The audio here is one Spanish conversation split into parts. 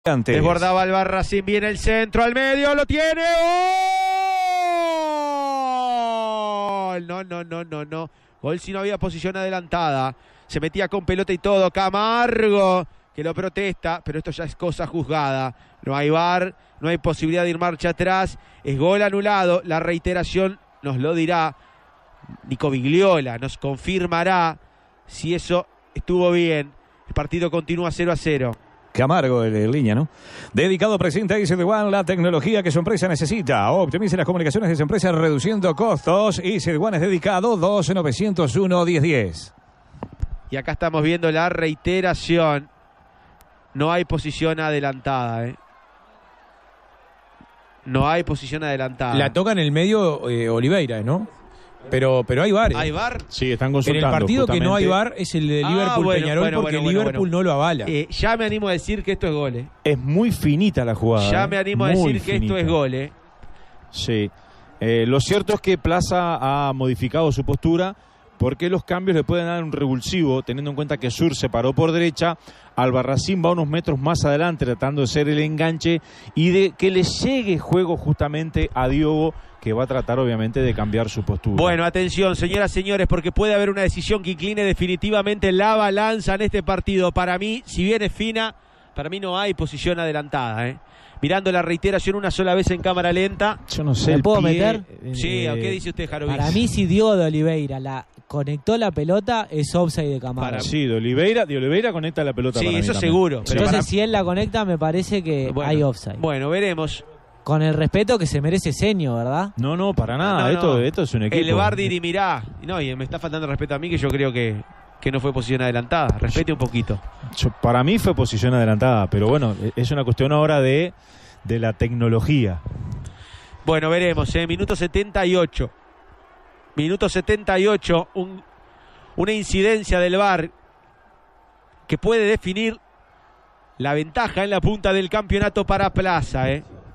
Desbordaba Albarracín, viene el centro al medio, lo tiene. ¡Gol! No. Gol si no había posición adelantada. Se metía con pelota y todo. Camargo, que lo protesta, pero esto ya es cosa juzgada. No hay VAR, no hay posibilidad de ir marcha atrás. Es gol anulado. La reiteración nos lo dirá Nico Vigliola, nos confirmará si eso estuvo bien. El partido continúa 0-0. Camargo, en línea, ¿no? Dedicado presente a Easy One, la tecnología que su empresa necesita. Optimice las comunicaciones de su empresa reduciendo costos. Easy One es dedicado 12-901-1010. Y acá estamos viendo la reiteración. No hay posición adelantada, No hay posición adelantada. La toca en el medio Oliveira, ¿no? Pero hay VAR. ¿Hay VAR? Sí, están consultando. En el partido justamente. Que no hay VAR es el de Liverpool-Peñarol porque Liverpool no lo avala. Ya me animo a decir que esto es gol, Es muy finita la jugada. Ya me animo a decir que esto es gol, Sí. Lo cierto es que Plaza ha modificado su postura porque los cambios le pueden dar un revulsivo, teniendo en cuenta que Sur se paró por derecha, Albarracín va unos metros más adelante tratando de ser el enganche y de que le llegue juego justamente a Diogo, que va a tratar obviamente de cambiar su postura. Bueno, atención, señoras, señores, porque puede haber una decisión que incline definitivamente la balanza en este partido. Para mí, si bien es fina, para mí no hay posición adelantada, Mirando la reiteración una sola vez en cámara lenta. Yo no sé. ¿Me puedo meter? Sí, ¿qué dice usted, Jarovic? Para mí, si Diogo de Oliveira conectó la pelota, es offside de Camargo. Sí, de Oliveira conecta la pelota. Sí, para eso mí seguro. Pero entonces, si él la conecta, me parece que hay offside. Bueno, veremos. Con el respeto que se merece Seño, ¿verdad? No, para nada. Esto es un equipo. El VAR dirimirá. No, y me está faltando respeto a mí, que yo creo que no fue posición adelantada. Respete un poquito. Para mí fue posición adelantada, pero bueno, es una cuestión ahora de la tecnología. Bueno, veremos, Minuto 78. Minuto 78, una incidencia del VAR que puede definir la ventaja en la punta del campeonato para Plaza,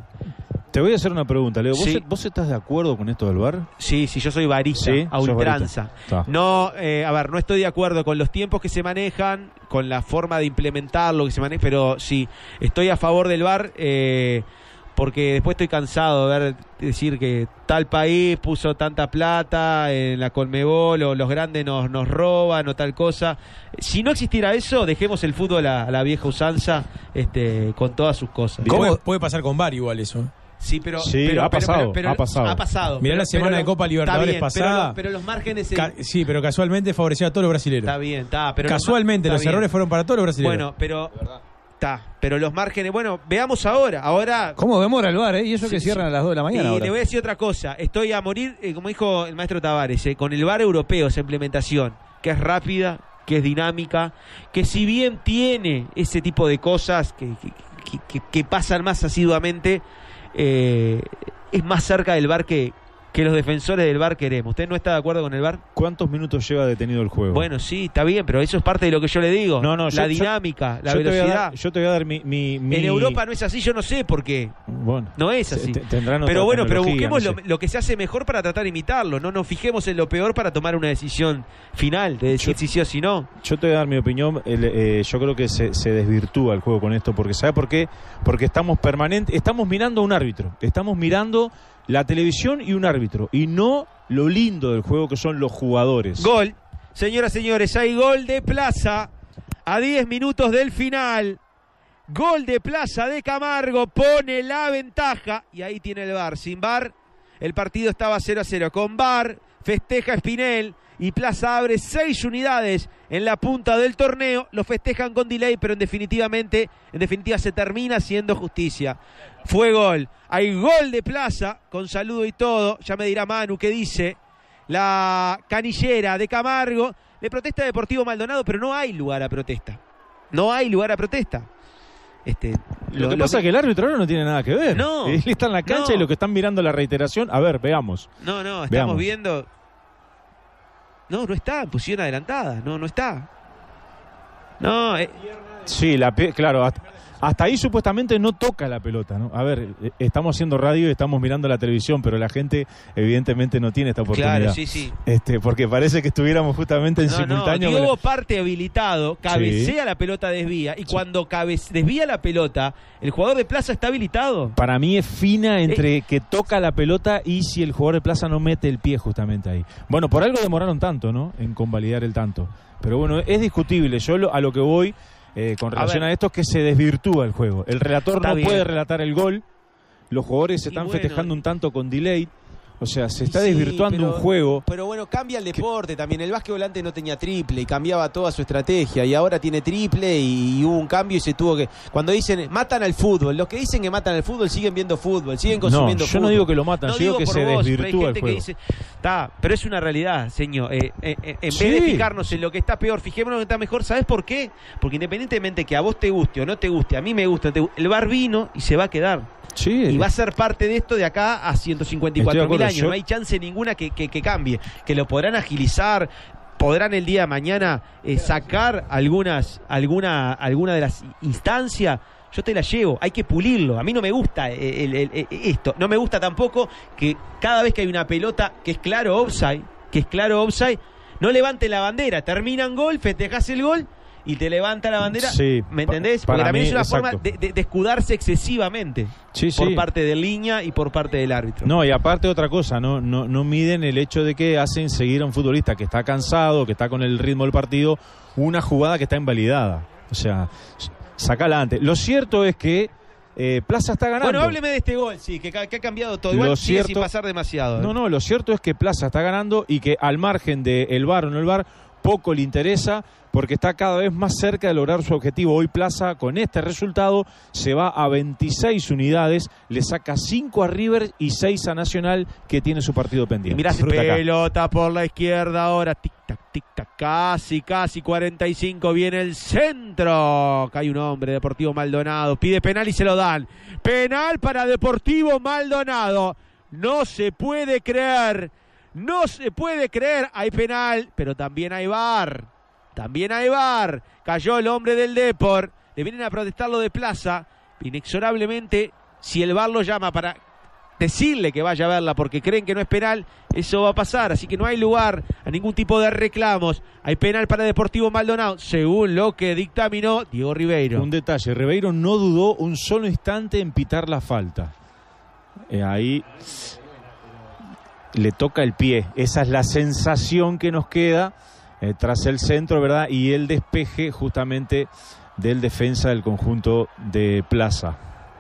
Te voy a hacer una pregunta, Leo. Sí. ¿Vos estás de acuerdo con esto del VAR? Sí, yo soy varista, ¿Sí? a ultranza. No, no estoy de acuerdo con los tiempos que se manejan, con la forma de implementar lo que se maneja, pero sí, estoy a favor del VAR, porque después estoy cansado de decir que tal país puso tanta plata en la Conmebol, o los grandes nos roban, o tal cosa. Si no existiera eso, dejemos el fútbol a la vieja usanza, con todas sus cosas. Puede pasar con VAR igual eso. Sí, pero ha pasado. Mirá la semana de Copa Libertadores pasada. Pero los márgenes... Sí, pero casualmente favoreció a todos los brasileños. Está bien, pero casualmente los errores fueron para todos los brasileños. Bueno, pero los márgenes... Bueno, veamos ahora... ¿Cómo demora el VAR, Y eso que cierran a las 2 de la mañana. Y ahora. le voy a decir otra cosa. Estoy a morir, como dijo el maestro Tavares, con el VAR europeo, esa implementación, que es rápida, que es dinámica, que si bien tiene ese tipo de cosas que pasan más asiduamente... es más cerca del VAR que los defensores del VAR queremos. ¿Usted no está de acuerdo con el VAR? ¿Cuántos minutos lleva detenido el juego? Bueno, sí, está bien, pero eso es parte de lo que yo le digo. La dinámica, la velocidad. Yo te voy a dar mi... En Europa no es así, yo no sé por qué. Bueno, no es así. Pero bueno, busquemos lo que se hace mejor para tratar de imitarlo. No nos fijemos en lo peor para tomar una decisión final, de decir si sí o si no. Yo te voy a dar mi opinión. Yo creo que se desvirtúa el juego con esto, porque ¿sabe por qué? Porque estamos mirando a un árbitro. Estamos mirando la televisión y un árbitro, y no lo lindo del juego que son los jugadores. Gol, señoras y señores, hay gol de Plaza a 10 minutos del final. Gol de Plaza de Camargo, pone la ventaja, y ahí tiene el VAR. Sin VAR, el partido estaba 0-0. Con VAR, festeja Espinel, y Plaza abre 6 unidades en la punta del torneo. Lo festejan con delay, pero en definitiva se termina haciendo justicia. Fue gol. Hay gol de Plaza, con saludo y todo. Ya me dirá Manu qué dice. La canillera de Camargo. Le protesta Deportivo Maldonado, pero no hay lugar a protesta. No hay lugar a protesta. Lo que pasa es que el árbitro ahora no tiene nada que ver. No. Él está en la cancha y lo que están mirando la reiteración. A ver, veamos. Estamos viendo... No está en posición adelantada. No está. No. Sí, claro. Hasta ahí supuestamente no toca la pelota, ¿no? A ver, estamos haciendo radio y estamos mirando la televisión, pero la gente evidentemente no tiene esta oportunidad. Claro, sí. Porque parece que estuviéramos justamente en simultáneo. No, Diego parte habilitado, cabecea, la pelota desvía, y cuando desvía la pelota, el jugador de Plaza está habilitado. Para mí es fina entre que toca la pelota y si el jugador de Plaza no mete el pie justamente ahí. Bueno, por algo demoraron tanto, ¿no? En convalidar el tanto. Pero bueno, es discutible. Yo a lo que voy... con relación a esto es que se desvirtúa el juego. El relator no puede relatar el gol. Los jugadores se están festejando un tanto con delay. O sea, se está desvirtuando un juego. Pero bueno, cambia el deporte también. El básquetbol antes no tenía triple y cambiaba toda su estrategia. Y ahora tiene triple y hubo un cambio y se tuvo que... Cuando dicen, matan al fútbol. Los que dicen que matan al fútbol siguen viendo fútbol, siguen consumiendo fútbol. Yo no digo que lo matan, yo digo que se desvirtúa el juego. Que dice, pero es una realidad, señor. En vez de fijarnos en lo que está peor, fijémonos en lo que está mejor. ¿Sabes por qué? Porque independientemente que a vos te guste o no te guste, a mí me gusta, el VAR vino y se va a quedar. Sí. Y va a ser parte de esto de acá a 154.000 años. No hay chance ninguna que cambie. Que lo podrán agilizar, podrán el día de mañana sacar alguna de las instancias. Yo te la llevo, hay que pulirlo. A mí no me gusta esto. No me gusta tampoco que cada vez que hay una pelota que es claro offside, no levante la bandera. Terminan gol, festejás el gol y te levanta la bandera, sí, ¿me entendés? Porque también es una forma de escudarse excesivamente por parte del línea y por parte del árbitro. No, y aparte otra cosa, no miden el hecho de que hacen seguir a un futbolista que está cansado, que está con el ritmo del partido, una jugada que está invalidada. O sea, sacala antes. Lo cierto es que Plaza está ganando. Bueno, hábleme de este gol, sí, que ha cambiado todo. Igual sigue sin pasar demasiado. No, lo cierto es que Plaza está ganando y que al margen del VAR o no el VAR, poco le interesa porque está cada vez más cerca de lograr su objetivo. Hoy Plaza, con este resultado, se va a 26 unidades, le saca 5 a River y 6 a Nacional, que tiene su partido pendiente. Mirá, pelota por la izquierda ahora, tic-tac, casi 45, viene el centro. Cae un hombre, Deportivo Maldonado, pide penal y se lo dan. Penal para Deportivo Maldonado. No se puede creer, hay penal, pero también hay VAR. Cayó el hombre del Depor, le vienen a protestar lo de Plaza. Inexorablemente, si el VAR lo llama para decirle que vaya a verla porque creen que no es penal, eso va a pasar, así que no hay lugar a ningún tipo de reclamos. Hay penal para Deportivo Maldonado, según lo que dictaminó Diego Ribeiro. Un detalle, Ribeiro no dudó un solo instante en pitar la falta. Ahí le toca el pie, esa es la sensación que nos queda tras el centro, ¿verdad? Y el despeje justamente del defensa del conjunto de Plaza.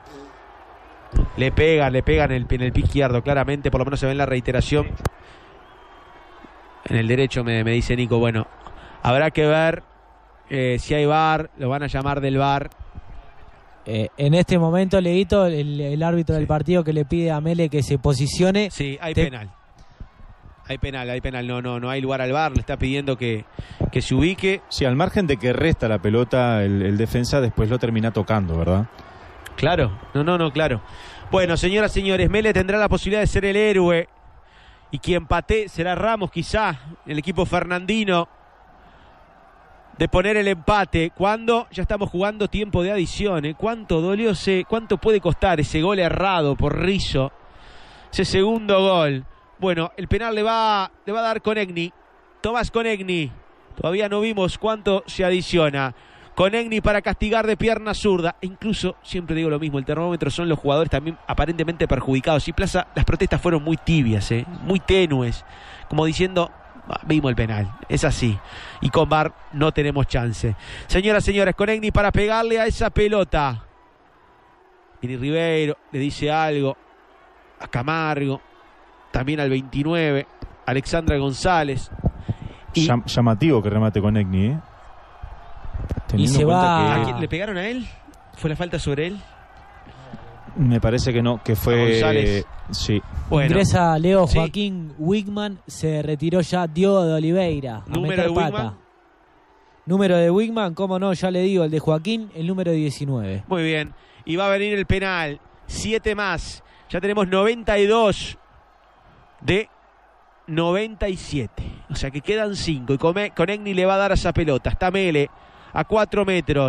Le pegan en el pie izquierdo, claramente, por lo menos se ve en la reiteración. En el derecho me dice Nico, bueno, habrá que ver si hay VAR, lo van a llamar del VAR. En este momento, Leguito, el árbitro del partido que le pide a Mele que se posicione. Sí, hay penal. Hay penal, no hay lugar al VAR, le está pidiendo que se ubique. Sí, al margen de que resta la pelota, el defensa después lo termina tocando, ¿verdad? Claro, claro. Bueno, señoras, señores, Mele tendrá la posibilidad de ser el héroe y quien patee será Ramos, quizá, el equipo fernandino, de poner el empate cuando ya estamos jugando tiempo de adición. ¿Cuánto dolió cuánto puede costar ese gol errado por Rizzo? Ese segundo gol. Bueno, el penal le va a dar Conegni. Tomás Conegni. Todavía no vimos cuánto se adiciona. Conegni para castigar de pierna zurda. E incluso, siempre digo lo mismo, el termómetro son los jugadores también aparentemente perjudicados. Y Plaza, las protestas fueron muy tibias, muy tenues. Como diciendo, vimos el penal. Es así. Y con VAR no tenemos chance. Señoras, señores, Conegni para pegarle a esa pelota. Viene Ribeiro, le dice algo a Camargo. También al 29, Alexandra González. Y llamativo que remate con Egni, Y se va. ¿A quién le pegaron a él? ¿Fue la falta sobre él? Me parece que no, que fue González. Sí. Bueno, ingresa Leo Joaquín Wigman, se retiró ya Diogo de Oliveira. ¿Número de Wigman? Número de Wigman, cómo no, ya le digo, el de Joaquín, el número 19. Muy bien, y va a venir el penal, 7 más, ya tenemos 92 de 97, o sea que quedan 5 y Conegni le va a dar a esa pelota, está Mele a 4 metros,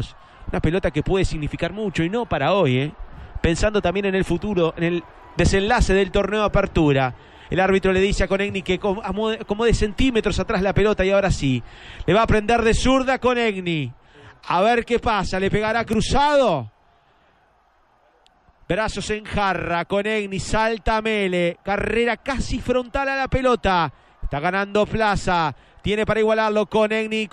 Una pelota que puede significar mucho y no para hoy, pensando también en el futuro, en el desenlace del torneo de apertura. El árbitro le dice a Konechny que acomode centímetros atrás la pelota y ahora sí. Le va a prender de zurda Konechny. A ver qué pasa, le pegará cruzado. Brazos en jarra, Konechny, salta Mele. Carrera casi frontal a la pelota. Está ganando Plaza. Tiene para igualarlo Konechny.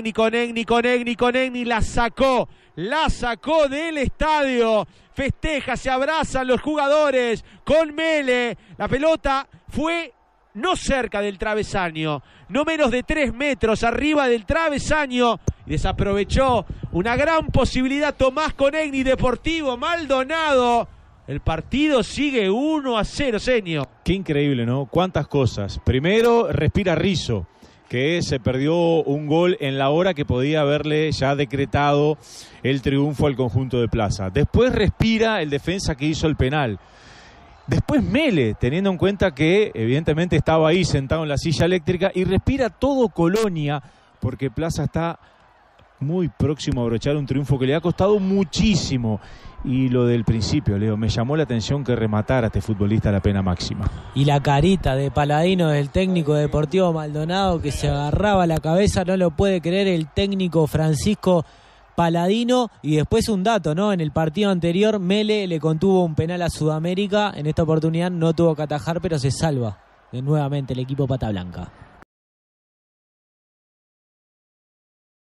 La sacó del estadio. Festeja, se abrazan los jugadores con Mele. La pelota fue no cerca del travesaño, no menos de 3 metros arriba del travesaño. Y desaprovechó una gran posibilidad Tomás Konechny, Deportivo Maldonado. El partido sigue 1-0, señor. Qué increíble, ¿no? Cuántas cosas. Primero, respira Rizzo, que se perdió un gol en la hora que podía haberle ya decretado el triunfo al conjunto de Plaza. Después respira el defensa que hizo el penal. Después Mele, teniendo en cuenta que evidentemente estaba ahí sentado en la silla eléctrica, y respira todo Colonia, porque Plaza está muy próximo a abrochar un triunfo que le ha costado muchísimo. Y lo del principio, Leo, me llamó la atención que rematara a este futbolista a la pena máxima. Y la carita de Paladino, del técnico Deportivo Maldonado, que se agarraba la cabeza, no lo puede creer el técnico Francisco Paladino. Y después un dato, ¿no? En el partido anterior Mele le contuvo un penal a Sudamérica. En esta oportunidad no tuvo que atajar, pero se salva nuevamente el equipo Pata Blanca.